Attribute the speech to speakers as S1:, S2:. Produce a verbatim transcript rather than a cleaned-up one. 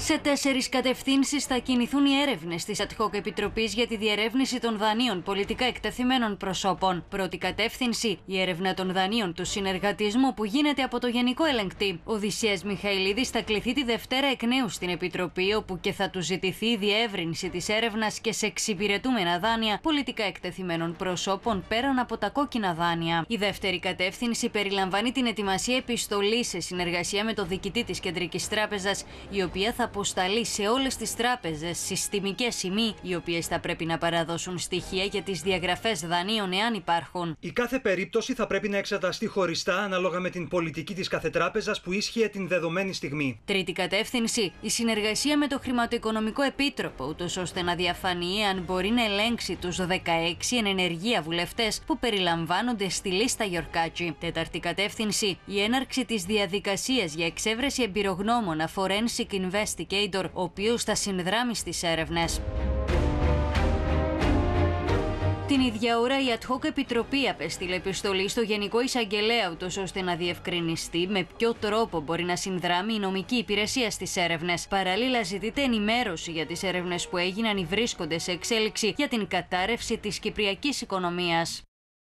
S1: Σε τέσσερις κατευθύνσεις θα κινηθούν οι έρευνες της Ad Hoc Επιτροπής για τη διερεύνηση των δανείων πολιτικά εκτεθειμένων προσώπων. Πρώτη κατεύθυνση, η έρευνα των δανείων του συνεργατισμού που γίνεται από το Γενικό Ελεγκτή. Ο Οδυσσέας Μιχαηλίδης θα κληθεί τη Δευτέρα εκ νέου στην Επιτροπή, όπου και θα του ζητηθεί η διεύρυνση της έρευνας και σε εξυπηρετούμενα δάνεια πολιτικά εκτεθειμένων προσώπων πέραν από τα κόκκινα δάνεια. Η δεύτερη κατεύθυνση περιλαμβάνει την ετοιμασία επιστολής σε συνεργασία με το διοικητή της Κεντρικής Τράπεζας, η οποία θα αποσταλεί σε όλες τις τράπεζες συστημικές ή μη, οι οποίες θα πρέπει να παραδώσουν στοιχεία για τις διαγραφές δανείων εάν υπάρχουν.
S2: Η κάθε περίπτωση θα πρέπει να εξεταστεί χωριστά ανάλογα με την πολιτική της κάθε τράπεζας που ίσχυε την δεδομένη στιγμή.
S1: Τρίτη κατεύθυνση, η συνεργασία με το Χρηματοοικονομικό Επίτροπο, ούτως ώστε να διαφανεί αν μπορεί να ελέγξει τους δεκαέξι εν ενεργεία βουλευτές που περιλαμβάνονται στη λίστα Γιορκάτσι. Τέταρτη κατεύθυνση, η έναρξη της διαδικασίας για εξέβρεση εμπειρογνώμονα Forensic Investigator, ο οποίος θα συνδράμει στις έρευνες. Την ίδια ώρα, η Ad Hoc Επιτροπή απέστειλε επιστολή στο Γενικό Εισαγγελέα, ούτως ώστε να διευκρινιστεί με ποιο τρόπο μπορεί να συνδράμει η νομική υπηρεσία στις έρευνες. Παράλληλα, ζητείται ενημέρωση για τις έρευνες που έγιναν ή βρίσκονται σε εξέλιξη για την κατάρρευση της κυπριακής οικονομίας.